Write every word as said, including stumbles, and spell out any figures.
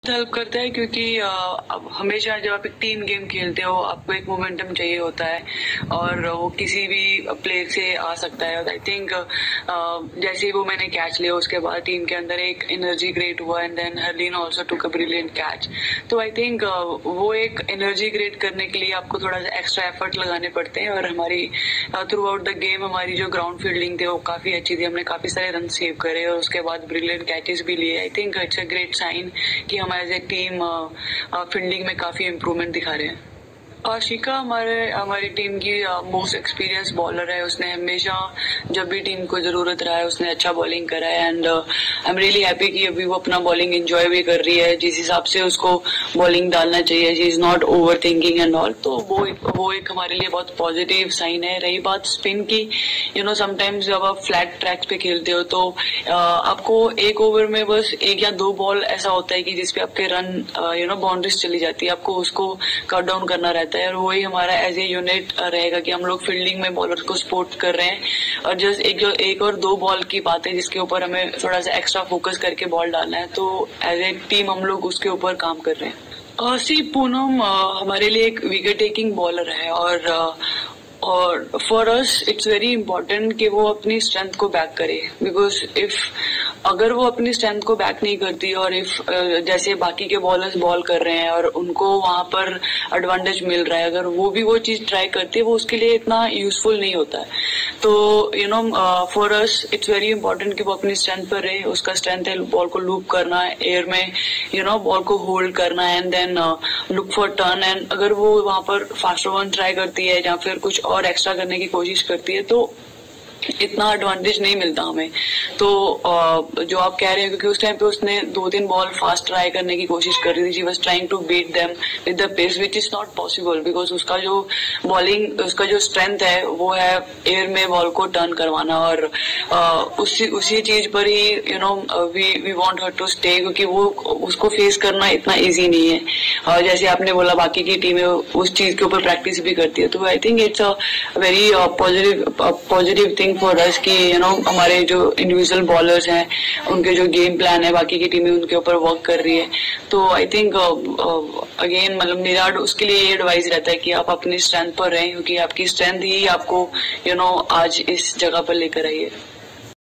Help करता है क्योंकि अ, अब हमेशा जब आप एक टीम गेम खेलते हो आपको एक मोमेंटम चाहिए होता है और वो किसी भी प्लेयर से आ सकता है। आई थिंक जैसे ही वो मैंने कैच लिया उसके बाद टीम के अंदर एक एनर्जी क्रिएट हुआ and then Harleen also took a brilliant catch. तो आई थिंक वो एक एनर्जी क्रिएट करने के लिए आपको थोड़ा सा एक्स्ट्रा एफर्ट लगाने पड़ते हैं और हमारी थ्रू आउट द गेम हमारी जो ग्राउंड फील्डिंग थी वो काफी अच्छी थी। हमने काफी सारे रन सेव करे और उसके बाद ब्रिलियंट कैचेस भी लिए। I think it's a great sign कि हम एज ए टीम फील्डिंग में काफी इम्प्रूवमेंट दिखा रहे हैं। आशिका हमारे हमारी टीम की मोस्ट एक्सपीरियंस बॉलर है। उसने हमेशा जब भी टीम को जरूरत रहा है उसने अच्छा बॉलिंग करा है and I am really happy कि अभी वो अपना बॉलिंग एंजॉय भी कर रही है जिस हिसाब से उसको बॉलिंग डालना चाहिए। She is not overthinking and all, तो वो एक वो एक हमारे लिए बहुत पॉजिटिव साइन है। रही बात स्पिन की, यू नो समटाइम्स जब आप फ्लैट ट्रैक्स पे खेलते हो तो uh, आपको एक ओवर में बस एक या दो बॉल ऐसा होता है कि जिसपे आपके रन यू नो बाउंड्रीज चली जाती है, आपको उसको कट डाउन करना रहता है और वही हमारा एज ए यूनिट रहेगा कि हम लोग फील्डिंग में बॉलर को सपोर्ट कर रहे हैं और जस्ट एक जो एक और दो बॉल की बात है जिसके ऊपर हमें थोड़ा सा एक्स्ट्रा फोकस करके बॉल डालना है, तो एज ए टीम हम लोग उसके ऊपर काम कर रहे हैं। सी पूनम हमारे लिए एक विकेट टेकिंग बॉलर है और uh, और for us it's very important कि वो अपनी स्ट्रेंथ को बैक करे बिकॉज इफ अगर वो अपनी स्ट्रेंथ को बैक नहीं करती और इफ जैसे बाकी के बॉलर्स बॉल कर रहे हैं और उनको वहां पर एडवांटेज मिल रहा है, अगर वो भी वो चीज ट्राई करती है वो उसके लिए इतना यूजफुल नहीं होता है। तो you know for us it's very important कि वो अपनी स्ट्रेंथ पर रहे। उसका स्ट्रेंथ है बॉल को लूप करना, एयर में यू नो बॉल को होल्ड करना and then look for turn. And अगर वो वहां पर फास्टर वन ट्राई करती है या फिर कुछ और एक्स्ट्रा करने की कोशिश करती है तो इतना एडवांटेज नहीं मिलता हमें। तो जो आप कह रहे हैं क्योंकि उस टाइम पे उसने दो तीन बॉल फास्ट ट्राई करने की कोशिश कर रही थी, she was trying to beat them with the pace which is not possible because उसका जो बॉलिंग उसका जो स्ट्रेंथ है वो है एयर में बॉल को टर्न करवाना और उसी उसी चीज पर ही you know we we want her to stay क्योंकि वो उसको फेस करना इतना इजी नहीं है। और जैसे आपने बोला बाकी की टीमें उस चीज के ऊपर प्रैक्टिस भी करती है, तो I think it's a very positive positive thing for us कि यू नो हमारे जो इंडिविजुअल बॉलर्स हैं उनके जो गेम प्लान है बाकी की टीमें उनके ऊपर वर्क कर रही है। तो आई थिंक अगेन मतलब मेरा उसके लिए ये एडवाइस रहता है कि आप अपनी स्ट्रेंथ पर रहें क्योंकि आपकी स्ट्रेंथ ही आपको यू नो आज इस जगह पर लेकर आई है।